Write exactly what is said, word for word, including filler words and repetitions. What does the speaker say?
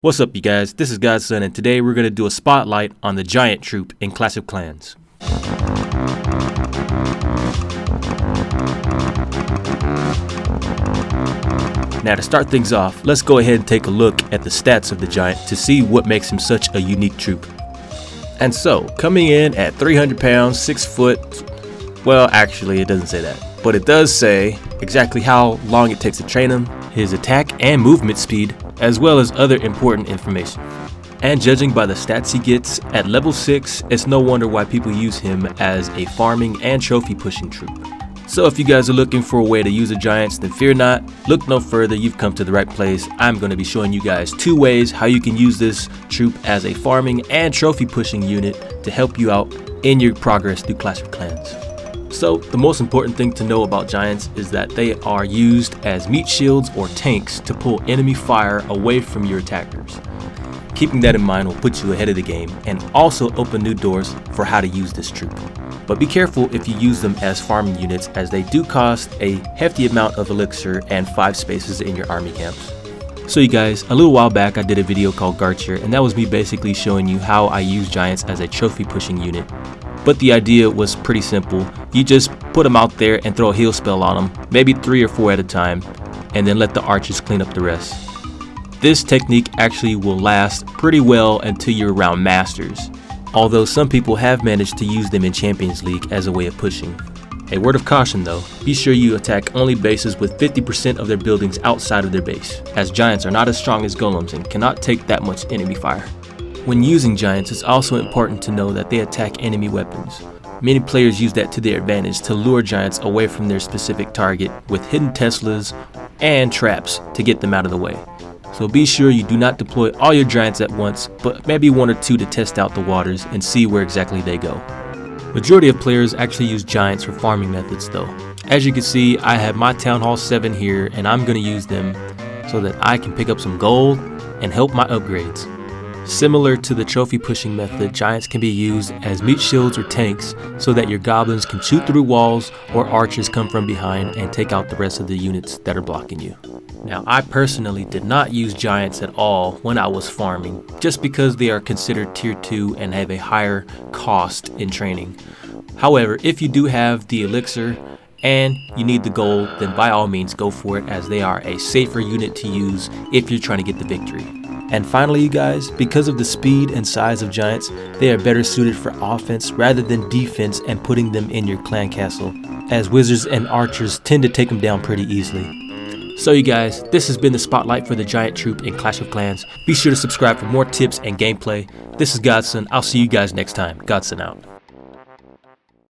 What's up, you guys? This is Godson, and today we're going to do a spotlight on the Giant Troop in Clash of Clans. Now, to start things off, let's go ahead and take a look at the stats of the Giant to see what makes him such a unique troop. And so, coming in at three hundred pounds, six foot, well, actually it doesn't say that, but it does say exactly how long it takes to train him, his attack and movement speed, as well as other important information. And judging by the stats he gets at level six, it's no wonder why people use him as a farming and trophy pushing troop. So if you guys are looking for a way to use the Giants, then fear not, look no further, you've come to the right place. I'm going to be showing you guys two ways how you can use this troop as a farming and trophy pushing unit to help you out in your progress through Clash of Clans. So the most important thing to know about Giants is that they are used as meat shields or tanks to pull enemy fire away from your attackers. Keeping that in mind will put you ahead of the game and also open new doors for how to use this troop. But be careful if you use them as farming units, as they do cost a hefty amount of elixir and five spaces in your army camps. So you guys, a little while back I did a video called Garchir, and that was me basically showing you how I use Giants as a trophy pushing unit. But the idea was pretty simple. You just put them out there and throw a heal spell on them, maybe three or four at a time, and then let the archers clean up the rest. This technique actually will last pretty well until you're around Masters, although some people have managed to use them in Champions League as a way of pushing. A word of caution though, be sure you attack only bases with fifty percent of their buildings outside of their base, as Giants are not as strong as golems and cannot take that much enemy fire. When using Giants, it's also important to know that they attack enemy weapons. Many players use that to their advantage to lure Giants away from their specific target with hidden Teslas and traps to get them out of the way. So be sure you do not deploy all your Giants at once, but maybe one or two to test out the waters and see where exactly they go. Majority of players actually use Giants for farming methods though. As you can see, I have my Town Hall seven here, and I'm going to use them so that I can pick up some gold and help my upgrades. Similar to the trophy pushing method, Giants can be used as meat shields or tanks so that your goblins can shoot through walls or archers come from behind and take out the rest of the units that are blocking you. Now, I personally did not use Giants at all when I was farming, just because they are considered tier two and have a higher cost in training. However, if you do have the elixir and you need the gold, then by all means go for it, as they are a safer unit to use if you're trying to get the victory. And finally, you guys, because of the speed and size of Giants, they are better suited for offense rather than defense and putting them in your clan castle, as wizards and archers tend to take them down pretty easily. So you guys, this has been the spotlight for the Giant Troop in Clash of Clans. Be sure to subscribe for more tips and gameplay. This is Godson. I'll see you guys next time. Godson out.